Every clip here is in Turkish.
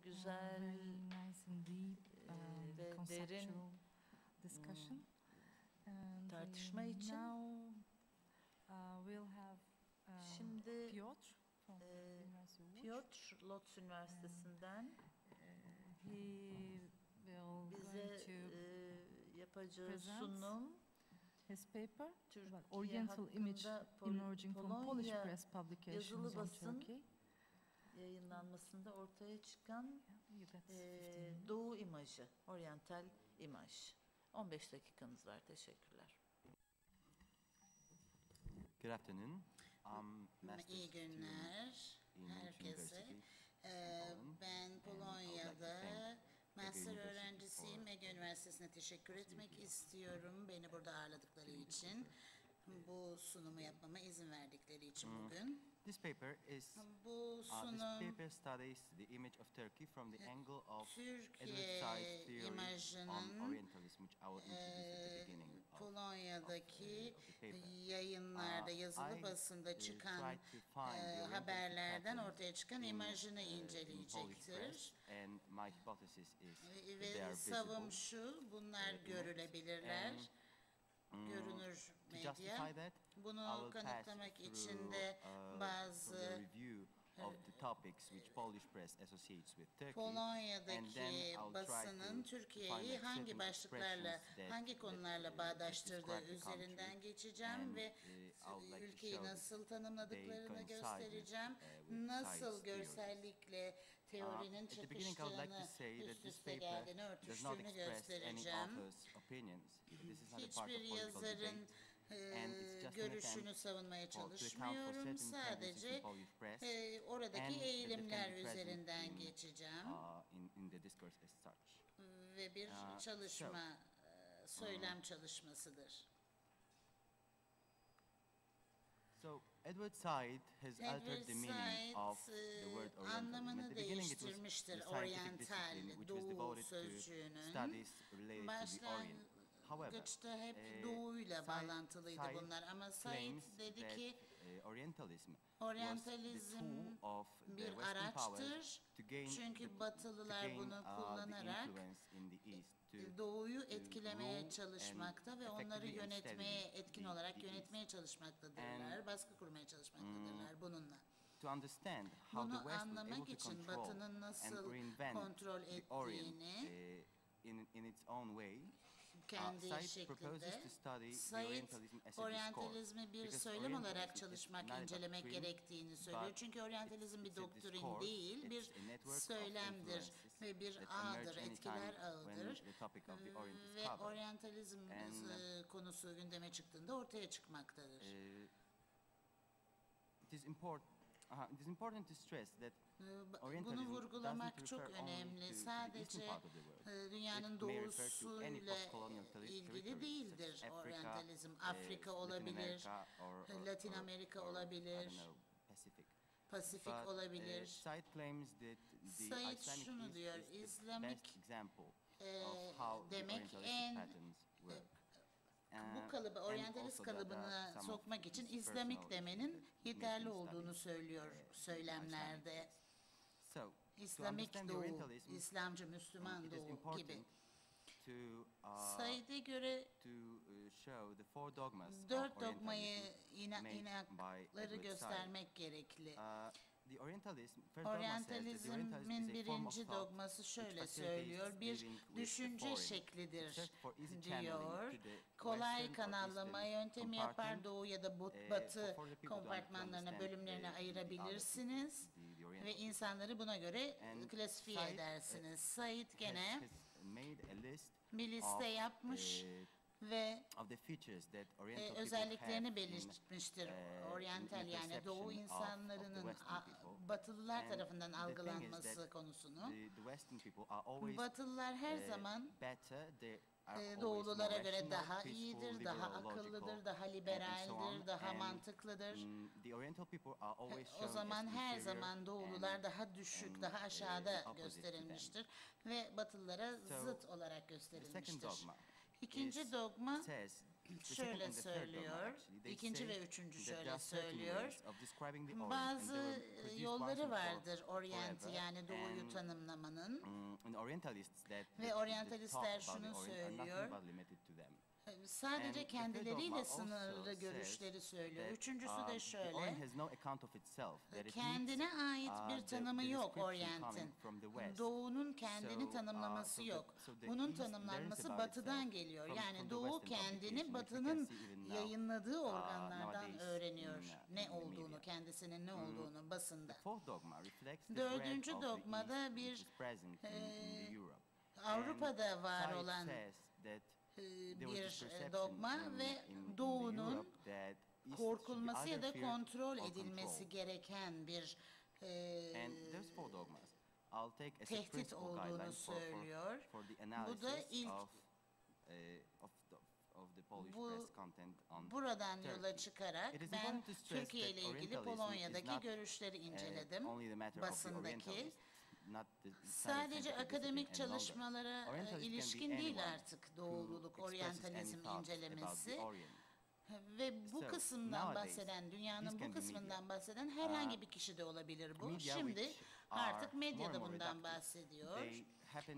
güzel very nice and deep ve conceptual derin discussion. And tartışma için. now we'll have Şimdi Piotr from University of Łódź. Piotr Lodz Üniversitesi'nden He will bize yapacağı present sunum his paper Türkiye about Oriental image hakkında emerging from Polish Polonya press publications yazılı on basın Turkey. yayınlanmasında ortaya çıkan You got 15 Doğu imajı, oryantal imaj. 15 dakikanız var. Teşekkürler. Good afternoon. İyi günler herkese. Ben Polonya'da master öğrencisiyim. Ege Üniversitesi'ne teşekkür etmek istiyorum. Beni burada ağırladıkları için, bu sunumu yapmama izin verdikleri için bugün. This paper is Bu this sunum paper studies the image of Turkey from the angle of Türkiye Edward Said's theory on imajının Orientalism, which I will introduce at the beginning Polonya'daki of the paper. yayınlarda, yazılı I basında çıkan tried to find the Orientalism haberlerden patterns ortaya çıkan in, imajını in Polish inceleyecektir. press, and my hypothesis is that they Ve are savım visible. şu, bunlar görülebilirler. Görünür To justify medya. that, I Bunu will pass kanıtlamak için through, de through the bazı review of the topics which Polish press associates with Turkey. And then Polonya'daki I'll try basının to Türkiye'yi find hangi certain başlıklarla, expressions hangi konularla bağdaştırdığı describe the üzerinden country. geçeceğim And, ve I would like to ülkeyi show nasıl that tanımladıklarını they coincide göstereceğim. with Nasıl Said's theories. görsellikle teorinin At the beginning, I would like to çakıştığını, say that üst this üste paper geldiğini, does not örtüştüğünü express any göstereceğim. author's opinions. This is not a part of Hiçbir political yazarın debate. And it's just an görüşünü attempt savunmaya to account for çalışmıyorum. certain tendencies in Sadece Polish press oradaki and that eğilimler can be present üzerinden geçeceğim in the discourse as such. ve bir çalışma, söylem çalışmasıdır. So Edward Said has altered the meaning of the word Orientalism. At Anlamını the beginning, it was değiştirmiştir the scientific oryantal, discipline which was doğu devoted to sözcüğünün. studies related to the Orient. However, Başlangıçta hep doğuyla bağlantılıydı bunlar ama Said claims dedi that, ki Orientalism Oryantalizm was the tool of the bir Western araçtır powers to gain, çünkü Batılılar bunu the kullanarak influence in the East, to Doğu'yu rule etkilemeye çalışmakta ve onları effectively and yönetmeye, steadily etkin the olarak East. yönetmeye çalışmaktadırlar, baskı kurmaya çalışmaktadırlar bununla. To understand how the Bunu West was able anlamak to için control Batı'nın nasıl and reinvent kontrol the Orient ettiğini in its own way, kendi Said proposes şeklinde, to study the Said Orientalism as a oryantalizmi discourse. bir Because söylem Orientalism olarak is çalışmak, not a incelemek doctrine, gerektiğini söylüyor. but Çünkü oryantalizm bir it's a doktrin discourse, değil, bir it's a network of söylemdir influences ve bir that ağdır, emerge anytime etkiler when ağıdır. the topic of the Orient is Ve covered. oryantalizm konusu gündeme çıktığında ortaya çıkmaktadır. It is important to stress that Bunu Orientalism vurgulamak doesn't çok refer only önemli. to the Sadece eastern part of the world. dünyanın It may refer to any doğusuyla post-colonial ilgili territory, değildir such as oryantalizm. Africa, Afrika Latin olabilir, America, or Latin Amerika I olabilir, don't know, Pacific. Pasifik But, olabilir. Said claims that the Said Islamic şunu East diyor, is the İslamik, best example of how the demek Orientalistic patterns work. bu kalıbı, And oryantalist also that kalıbına some of sokmak için his İslamik personal demenin issues that yeterli make him olduğunu study, söylüyor söylemlerde. So, to İslamik understand the doğu, Orientalism, İslamcı, Müslüman it is doğu important gibi. to Said'e göre show the four dogmas of dört dogmayı, Orientalism made by inakları Edward göstermek Said. gerekli. The Orientalism, first dogma says that the Orientalism Oryantalizmin is a form of birinci thought dogması which şöyle facilitates söylüyor, bir living with the düşünce foreign, şeklidir except for easy channeling diyor. to the Kolay Western or kanallama Eastern yöntemi yapar, compartment, doğu ya da for batı the people to kompartmanlarına, understand, bölümlerine the other ayırabilirsiniz people, the ve Orientals. insanları buna göre And klasifiye Said, edersiniz. Said gene has made a list bir liste of, yapmış ve of the features that Oriental people özelliklerini have belirtmiştir. in Oryantal the yani perception doğu of the insanlarının Western people. Batılılar And tarafından the thing is algılanması that konusunu. the Western people are always Batılılar her zaman better, they are always doğululara more göre rational, daha peaceful, iyidir, daha liberal, akıllıdır, logical, daha and so liberaldir, on. daha And, mantıklıdır. The Oriental people are always O shown zaman as her inferior zaman doğulular and- daha düşük, and, daha aşağıda opposite to them. gösterilmiştir ve Batılılara So, zıt olarak The second gösterilmiştir. dogma İkinci dogma says, the second şöyle and the third dogma söylüyor, actually, they ikinci say ve üçüncü that there şöyle are certain söylüyor. ways of describing the Orient, and Bazı they were produced once yolları and vardır for Orient'i forever, yani doğuyu and tanımlamanın. Avrupa'nın and Orientalists that Ve that oryantalistler talk about şunu the Orient are söylüyor. nothing but limited to them. sadece And kendileriyle the dogma sınırlı also görüşleri says söylüyor. that, Üçüncüsü the de Orient şöyle. has no account of itself. That it Kendine needs, ait bir the tanımı yok description Orient'in. coming from the West. Doğu'nun kendini So, tanımlaması so the- yok. so the Bunun East learns tanımlanması about Batı'dan itself geliyor. from Yani the Doğu Western kendini publications, which we Batı'nın can see even now, yayınladığı organlardan nowadays öğreniyor. in Ne the olduğunu, media. kendisinin ne olduğunu basında. The fourth dogma reflects the Dördüncü threat of the dogmada East, bir, which is present in the Europe. Avrupa'da var Said olan says that there was bir this perception dogma ve in Doğu'nun Europe that East korkulması should ya be da either feared kontrol or edilmesi controlled. gereken bir And there's four dogmas. I'll take as a tehdit principal olduğunu guideline söylüyor. for the Bu da analysis ilk of the Polish Bu- press content on buradan Turkey. yola çıkarak It is ben important to stress Türkiye ile that ilgili Orientalism is Polonya'daki not, görüşleri inceledim. only the matter of the Basındaki. Orientalists, not the Sadece scientific akademik discipline any longer. çalışmalara Orientalism can be ilişkin değil anyone artık who doğululuk, expresses any oryantalizm thoughts about the incelemesi. Orient. Ve bu So, kısımdan nowadays, bahseden, dünyanın this bu can be kısmından media. bahseden herhangi bir kişi de olabilir bu. Media Şimdi which are artık medya more da and more bundan reductive, bahsediyor. they happen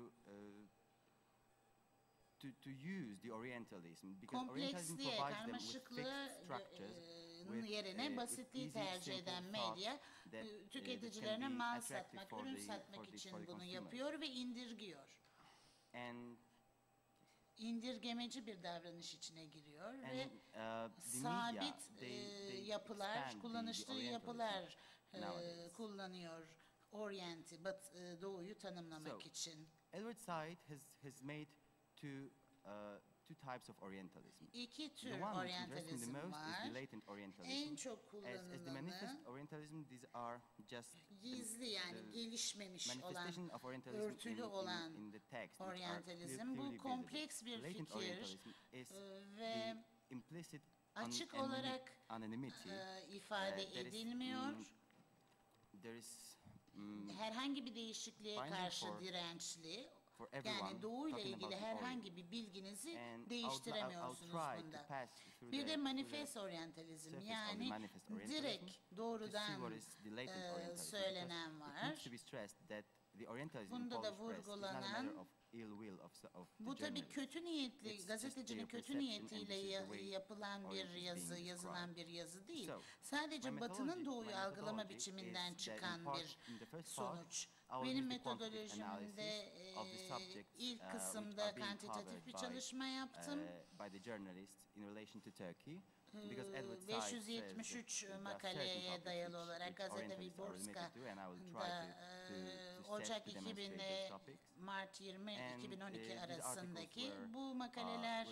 to use the Orientalism because Orientalism Kompleksliğe, provides them with karmaşıklığı fixed structures with, yerine with basitliği easy, tercih simple eden thoughts medya that, tüketicilerine can be mal attractive satmak, for ürün the- satmak for the için bunu consumers. yapıyor ve indirgiyor. And İndirgemeci bir davranış içine giriyor ve the media, sabit they yapılar, expand the kullanışlı Orientalism yapılar nowadays. kullanıyor Orient'i, Doğu'yu tanımlamak So, için. Edward Said has made two types of Orientalism. İki The tür one which interests me the oryantalizm most is the var. latent Orientalism. En çok As the kullanılanı manifest Orientalism, these are just gizli, yani the gelişmemiş olan, manifestation of Orientalism örtülü olan in the text, which are oryantalizm. clearly Bu visible. kompleks bir Latent fikir Orientalism is ve the implicit açık olarak anonymity ifade that is, edilmiyor. there is Herhangi bir değişikliğe Finding karşı for- dirençli. for everyone Yani Doğu ile talking about ilgili the herhangi Orient. bir bilginizi And I'll değiştiremiyorsunuz try to bunda. pass through Bir the- de through manifest the oryantalizm, surface of the yani manifest Orientalism direkt to see doğrudan what is the latent Orientalism, söylenen because it needs var. to be stressed that the Orientalism in Bunda da Polish press is not a matter vurgulanan, of ill will of the Bu tabii journalist. kötü niyetli, It's just gazetecinin their kötü perception niyetiyle and this is the way yapılan bir Orient is being yazı, described. yazılan bir yazı değil. So, Sadece my Batı'nın methodology- Doğu'yu my algılama methodology biçiminden is that in çıkan part- bir in the first part, sonuç. I will Benim use the quantitative metodolojimde analysis of the subjects, ilk which kısımda are being kantitatif covered bir by, çalışma yaptım. by the journalists in relation to Turkey. Because Edward Said 573 says that there are makaleye certain topics dayalı which olarak Gazete Orientalists are limited Wyborska to, and I will try da to Ocak to 2000 demonstrate ile those topics. Mart 20 And, 2012 these articles arasındaki were, bu makaleler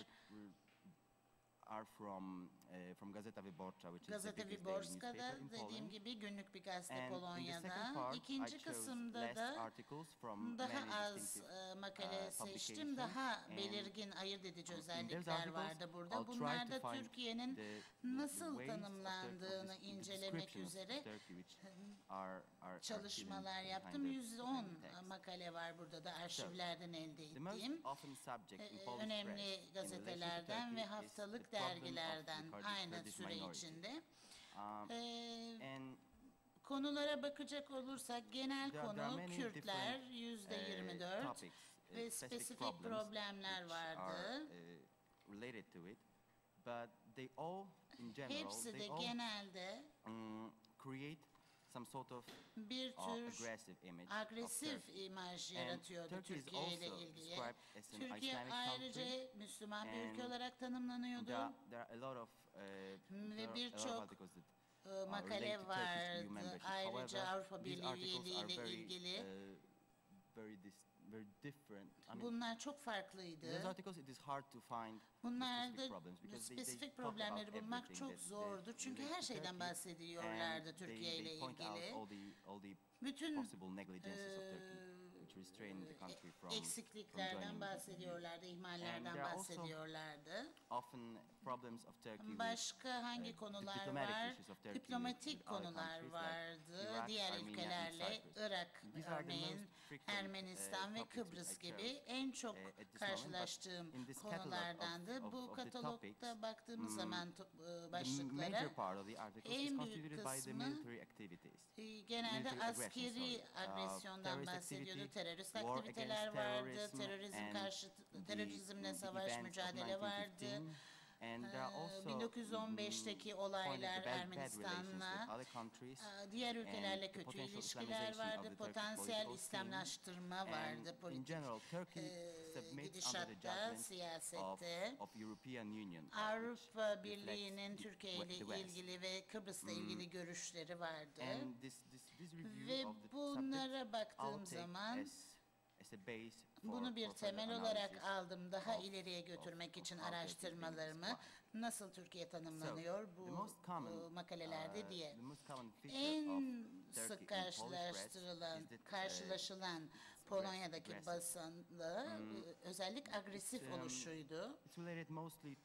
are from Gazeta Wyborcza, which is the Gazete biggest daily Wyborska'da newspaper in dediğim Poland. gibi günlük bir gazete And in the Polonya'da. second part, I İkinci chose kısımda less da articles from daha many az distinctive makale seçtim. publications. Daha And belirgin ayırt edici in those özellikler articles, vardı burada. I'll try Bunlar to da find Türkiye'nin the nasıl ways of tanımlandığını the incelemek description of üzere Turkey which are çalışmalar hidden yaptım. behind 110 text. makale var burada da arşivlerden elde The most ettiğim. often subject in Polish Önemli press in relation to gazetelerden Turkey ve is the haftalık problem of dergilerden the aynı Kurdish süre minority. içinde. Um, and Konulara bakacak olursak genel there are konu many Kürtler different, %24 topics, ve specific spesifik problemler which are vardı. related to it, but they all, in general, Hepsi de they all genelde create some sort of bir tür aggressive image of agresif Turkey. imaj And yaratıyordu Turkey is Türkiye ile also ilgili. described as an Türkiye Islamic ayrıca country. Müslüman bir ülke And olarak tanımlanıyordu. There are a lot of birçok, articles that makale relate to Turkish EU vardı. membership. Ayrıca However, Avrupa these Birliği articles üyeliği are ile very, ilgili. very different. I mean, Bunlar çok in farklıydı. those articles it is hard to find the Bunlarda specific problems because they spesifik talk about problemleri bulmak everything çok that zordu. Çünkü relates her to şeyden Turkey. bahsediyorlardı And Türkiye ile they point out ilgili. all the Bütün possible negligences of Turkey which restrain the country from eksikliklerden joining bahsediyorlardı, ihmallerden there are also bahsediyorlardı. often problems of Turkey with Başka hangi the konular diplomatic var? issues of Turkey Diplomatik with other konular countries like vardı. Iraq, Diğer Armenia, and ülkelerle, Cyprus. Irak These are the örneğin, most frequent Ermenistan ve topics which Kıbrıs I gibi chose en çok at this moment, but karşılaştığım in this catalog konulardandı. of Bu the topics, katalogda baktığımız zaman the major başlıklara part of the articles is en büyük constituted by the kısmı military activities. genelde Military aggression, askeri agresyondan terrorist bahsediyordu. activity, Terörist war aktiviteler against vardı, terrorism, and terörizmle the savaş events of mücadele vardı. 1915. And there are also 1915'teki pointed olaylar to bad relations Ermenistan'la, with other countries, diğer ülkelerle and the kötü potential ilişkiler Islamization of vardı, the Turkish potansiyel political scene. İslamlaştırma vardı And in politik general, Turkey submits under the gidişatta, judgment siyasette. of European Union, which Avrupa reflects Birliği'nin Türkiye ile the West. ilgili ve Kıbrıs'la ilgili görüşleri vardı. And this review Ve of the bunlara subject, baktığım I'll take zaman as a base bunu bir for further temel olarak analysis aldım. Daha of- ileriye götürmek of için how Turkey is being araştırmalarımı described. nasıl Türkiye tanımlanıyor The bu most common, makalelerde diye. the most common feature En of Turkey sık in Polish press karşılaştırılan, is that, karşılaşılan Polonya'daki aggressive. basında özellik agresif It's, oluşuydu. It's related mostly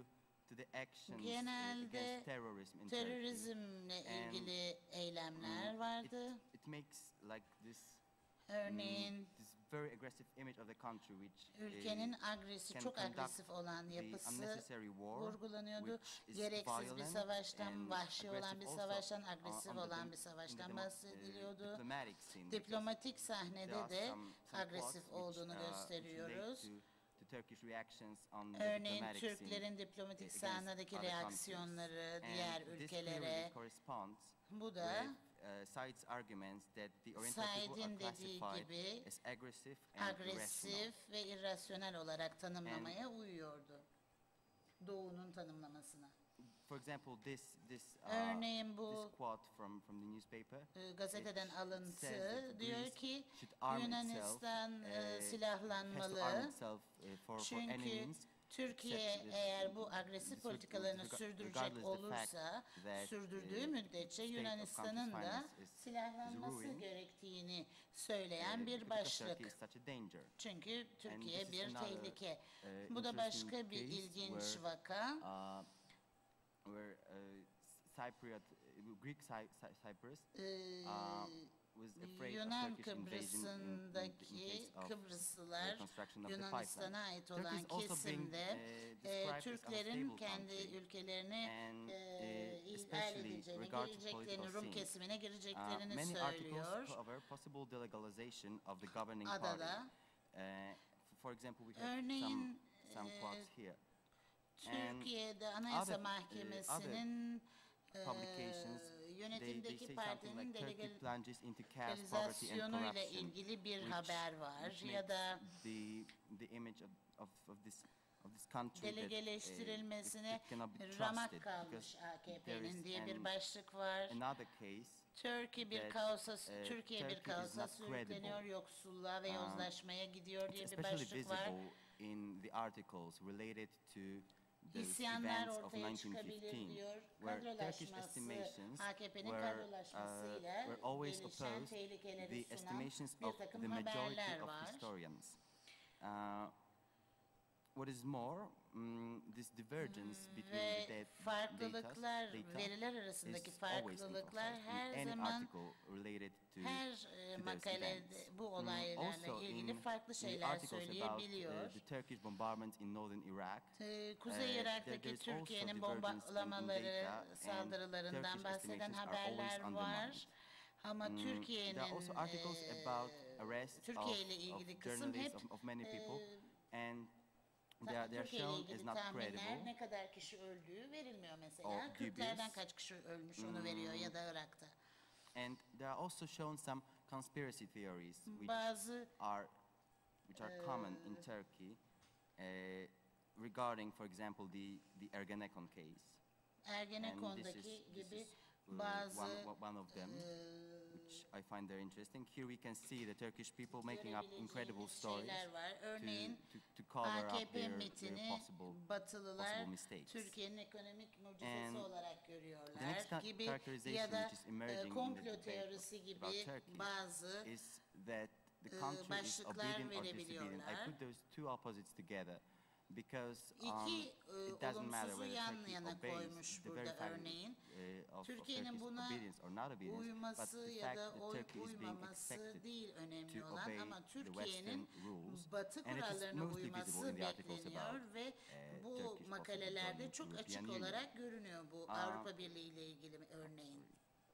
to the actions Genelde against terrorism in Turkey. terörizmle And, ilgili eylemler vardı. It makes like this Örneğin this very aggressive image of the country which ülkenin can çok conduct agresif olan the yapısı unnecessary war, vurgulanıyordu. which is Gereksiz bir violent savaştan, and vahşi olan bir aggressive also savaştan, agresif on the olan dim- bir in savaştan the bahsediliyordu. diplomatic scene, because Diplomatik there sahnede are de some agresif plots olduğunu which gösteriyoruz. relate to Turkish reactions on the Örneğin diplomatic scene Türklerin diplomatik against sahnedeki other countries. reaksiyonları And diğer this clearly ülkelere. corresponds Bu da with Said's arguments that the Oriental people Said'in are dediği classified gibi as aggressive and irrational. agresif ve irrasyonel olarak tanımlamaya uyuyordu. Doğu'nun tanımlamasına. For example, this Örneğin bu this quote from the newspaper gazeteden it alıntı says that diyor Greece ki should arm Yunanistan itself, has to arm silahlanmalı. itself for any Çünkü means, Türkiye except eğer bu agresif this politikalarını regardless sürdürecek the fact olursa, that, sürdürdüğü müddetçe state of Yunanistan'ın country's da finance is silahlanması ruined, gerektiğini söyleyen bir because Turkey başlık. is such a danger. Çünkü Türkiye this is bir another, tehlike. uh, Bu da interesting başka bir case ilginç where, vaka. Where Greek Cyprus was afraid Yunan of Turkish invasion in Kıbrıs'ındaki case of Kıbrıslılar the construction of the Yunanistan'a pipeline. ait Turkey olan is also being kesimde described as Türklerin unstable kendi country. ülkelerini And ihlal especially edeceğini, regard to gireceklerini, political Rum scene. kesimine gireceklerini Many articles söylüyor. cover possible delegalization of the governing party. Adada. For example, we have Örneğin some quotes here. Türkiye'de Anayasa other, Mahkemesi'nin Publications, they yönetimdeki say something partinin like Turkey plunges into chaos, poverty and legalizasyonuyla corruption, ilgili bir which- haber var which ya makes da the image of this country that, delegeleştirilmesine it cannot be ramak trusted, kalmış because there AKP'nin is diye bir başlık var. another case Türkiye bir that, kaosa, Turkey bir is kaosa not sürükleniyor, credible. yoksulluğa ve yozlaşmaya gidiyor diye bir especially başlık var. visible in the articles related to those İsyanlar events of ortaya çıkabilir 1915, diyor. where Turkish Kadrolaşması, estimations AKP'nin were kadrolaşmasıyla always gelişen opposed tehlikeleri the sunan estimations bir of takım the majority haberler of var. historians. What is more, this divergence between Ve the farklılıklar, data veriler arasındaki is always farklılıklar emphasized her in any zaman article related to her those makalede events. bu olaylarla Also ilgili farklı in the şeyler articles about söyleyebiliyor. the Turkish bombardments in northern Iraq, Kuzey Irak'taki there's also Türkiye'nin divergence in bombalamaları, data and saldırılarından Turkish bahseden estimations are always haberler undermined. var. Ama There Türkiye'nin are also articles about arrests Türkiye ile of ilgili kısım hep journalists, of many people, and they are Türkiye ile shown as ilgili not tahminler credible. ne kadar kişi öldüğü verilmiyor mesela. Or Kürtlerden dubious. kaç kişi ölmüş onu veriyor ya da Irak'ta. And there are also shown some conspiracy theories Bazı which are common in Turkey regarding, for example, the Ergenekon case. Ergenekon'daki gibi uh, bazı one of them, which I find very interesting. Here we can see the Turkish people making up incredible stories şeyler var. Örneğin to cover up AKP their mitini possible Batılılar mistakes. Türkiye'nin ekonomik mucizesi And olarak the görüyorlar next gibi characterization ya da which is emerging in komplo the debate teorisi about gibi Turkey bazı is that the country is başlıklar obedient or disobedient. I verebiliyorlar. put those two opposites together. because İki it doesn't matter olumsuzu whether yan Turkey yana obeys koymuş the burada very fact örneğin. of Türkiye'nin Turkey's buna obedience or not obedience, but uyması the ya fact da that oy Turkey is being uymaması expected değil önemli to olan obey ama the Türkiye'nin Western rules, Batı and it is kurallarına mostly visible uyması in the articles bekleniyor about ve bu Turkish also makalelerde joining çok European açık Union. olarak görünüyor bu Avrupa Birliği ile ilgili örneğin.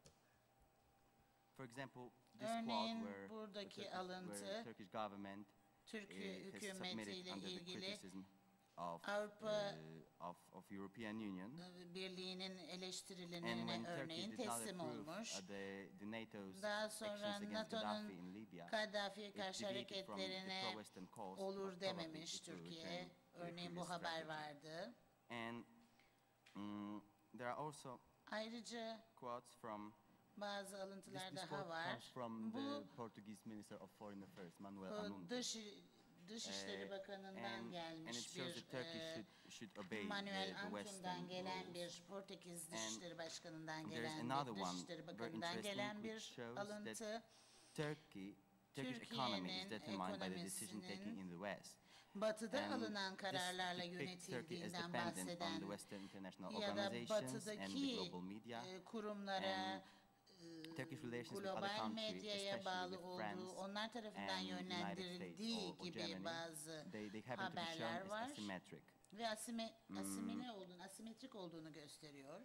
For example, this Örneğin quote where buradaki alıntı Turkish government Türkiye has submitted hükümetiyle under the ilgili criticism of, Avrupa of European Union. Birliği'nin And when eleştirilerine Turkey örneğin did not teslim approve olmuş. the NATO's Daha actions sonra against NATO'nun Gaddafi in Libya, Kaddafi'ye it karşı deviated from the hareketlerine pro-Western course, olur but probably dememiş it will Türkiye. return to a Örneğin previous bu haber strategy. vardı. And there are also Ayrıca quotes from bazı alıntılar this daha quote var. comes from Bu the Portuguese Minister of Foreign Affairs, Manuel Anuncia. Dışişleri Bakanı'ndan and it gelmiş shows bir that Turkey should obey Manuel the Western Antun'dan gelen rules. bir Portekiz Dışişleri Başkanı'ndan There is gelen another bir one, Dışişleri very Bakanı'ndan interesting, gelen which bir shows alıntı. that Turkish economy is determined by the decision taking in the West. Batı'da And alınan kararlarla this depicts Turkey as yönetildiğinden dependent on bahseden the Western international ya da organizations and the Batı'daki global media. kurumlara, Turkish relations with other global countries, medyaya especially bağlı with olduğu, France onlar tarafından and United States yönlendirildiği or gibi Germany, bazı they happen to be shown haberler as var asymmetric. ve asimetrik olduğunu gösteriyor.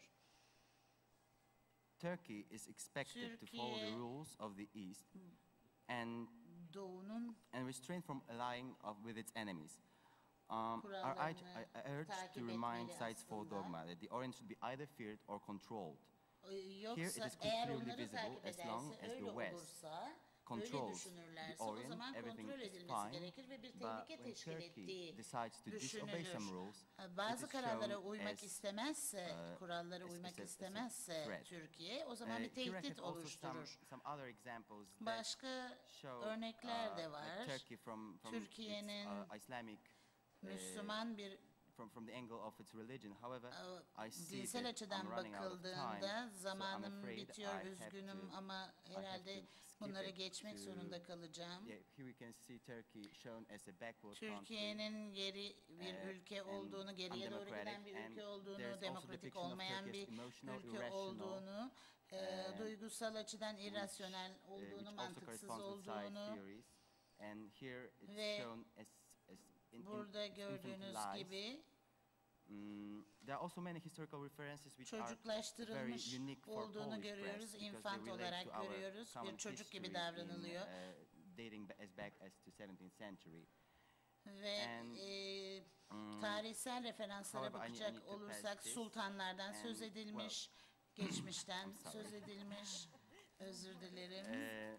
Turkey is expected to follow the Türkiye, rules of the East and Doğu'nun restrain from allying with its enemies. I kurallarını urge takip to remind etmeli sides for aslında. dogma that the Orient should be either feared or controlled. Here it Yoksa is eğer clearly onları visible takip as long ederse, as öyle the West olursa, öyle controls the düşünürlerse o Orient, zaman everything kontrol is edilmesi fine. gerekir ve bir But tehlike when teşkil Turkey ettiği decides to disobey some düşünülür. rules, it Bazı is kararlara shown uymak as istemezse, kurallara as uymak a istemezse threat. Türkiye, o zaman bir Here I tehdit have also oluşturur. some other examples that Başka show örnekler de var. Turkey from its Türkiye'nin Islamic Müslüman bir from the angle of its religion. However, I see dinsel that açıdan I'm running out of bakıldığında time, so I'm zamanım afraid bitiyor, I have üzgünüm to- ama I have herhalde to skip bunları it geçmek to- zorunda kalacağım. Yeah, here we can see Turkey shown as a backward country. Türkiye'nin geri bir ülke and olduğunu, geriye doğru giden undemocratic, bir ülke and olduğunu, there's also demokratik depiction of olmayan bir Turkey's emotional, ülke irrational, olduğunu, duygusal açıdan irrasyonel olduğunu, which also mantıksız corresponds with side olduğunu theories. And here it's ve shown as burada it's gördüğünüz infantilized. gibi There are also many historical references which are very çocuklaştırılmış unique for olduğunu Polish görüyoruz, press because infant they relate olarak to our görüyoruz, common bir çocuk gibi history davranılıyor. dating as back as to 17th century. Ve tarihsel referanslara however, I bakacak need to pass olursak this. sultanlardan söz And, edilmiş, geçmişten sorry. söz edilmiş, özür dilerim.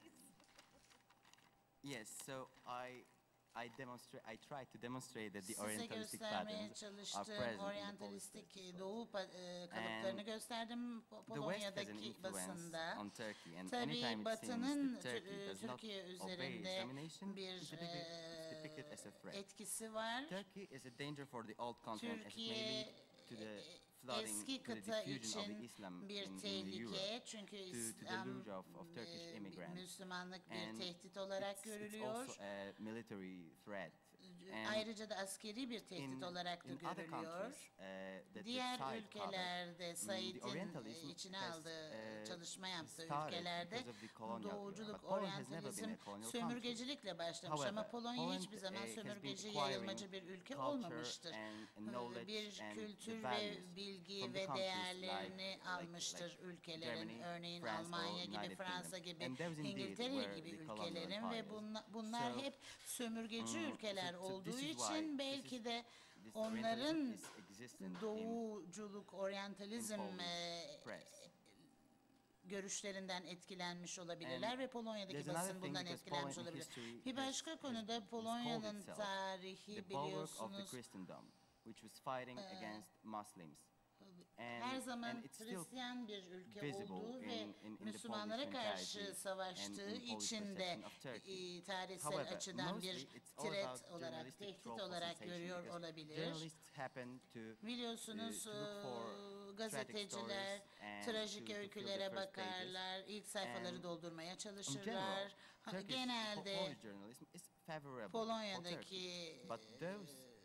Yes, so I try to demonstrate that the Size Orientalistic göstermeye patterns are çalıştığım present in the Polish oryantalistik text as well. doğu kalıplarını And gösterdim The West has an Polonya'daki influence basında. on Turkey, and Tabii anytime it seems Batı'nın that Turkey does not Türkiye obey üzerinde domination, bir it's depicted as a threat. etkisi var. Turkey is a danger for the old continent as it may lead to the flooding, Eski to the kıta diffusion of the için Islam bir in tehlike Europe, çünkü to the İslam deluge of Turkish immigrants. Müslümanlık bir And tehdit olarak it's görülüyor. also a military threat. And Ayrıca da askeri bir tehdit olarak da in other görülüyor. countries, that Diğer Said covered, ülkelerde, the Said'in Orientalism içine has, aldığı, çalışma yaptığı started ülkelerde because of the colonial era, doğuculuk, but Poland has never oryantalizm been a colonial sömürgecilikle başlamış However, ama Polonya Poland, hiçbir zaman has been sömürgeci, acquiring yayılmacı bir ülke culture olmamıştır. and knowledge Bir and kültür the ve values bilgi from the ve countries değerlerini like almıştır ülkelerin. Germany, Örneğin France or Almanya gibi, United Fransa Kingdom. gibi, And that was indeed İngiltere where gibi the colonial ülkelerin ve empires. bunlar So, hep sömürgeci ülkeler so olduğu this is için why belki de this onların Orientalism is existent in doğuculuk, oryantalizm Polish press. görüşlerinden etkilenmiş olabilirler And ve Polonya'daki there's another basın thing bundan because etkilenmiş Poland in olabilir. history Bir başka has konuda called Polonya'nın itself tarihi the bulwark of the biliyorsunuz Christendom, which was fighting against Muslims. her zaman and it's still Hristiyan bir ülke visible olduğu ve in the Müslümanlara Polish karşı mentality savaştığı and in Polish için de perception of Turkey. tarihsel However, açıdan mostly bir it's all threat about olarak, journalistic tehdit troll olarak sensation görüyor because olabilir. journalists happen to Biliyorsunuz to look for tragic gazeteciler stories and trajik to fill the öykülere first pages. bakarlar, ilk sayfaları And doldurmaya In general, çalışırlar. Turkish Genelde Polish journalism is favorable for Polonya'daki Turkey, but those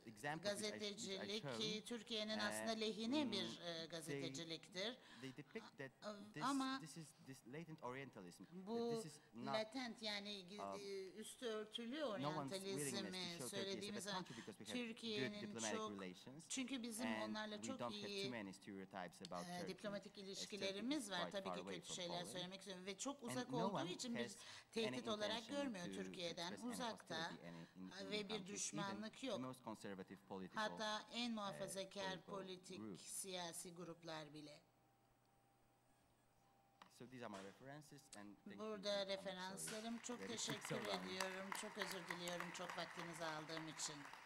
example which I gazetecilik shown, ki Türkiye'nin aslında lehine bir gazeteciliktir. they depict that ama this latent Orientalism, that Bu this is not latent yani üstü örtülü no one's willingness oryantalizmi to show Turkey as a söylediğimiz bad zaman country because we have good Türkiye'nin diplomatic çok relations. çünkü bizim And onlarla we çok don't have too iyi many stereotypes about Turkey. diplomatik as Turkey is ilişkilerimiz var. quite Tabii far ki away kötü from şeyler Poland. söylemek istiyorum ve çok And uzak no olduğu one için has biz tehdit any olarak intention görmüyor to Türkiye'den. express any Uzakta hostility in the ve bir country. Even düşmanlık the yok. most conservative political Hatta en muhafazakar political politik groups. siyasi gruplar bile. So these are my references and thank you. Burada I'm sorry. referanslarım. Çok Very teşekkür so long. ediyorum. Çok özür diliyorum çok vaktinizi aldığım için.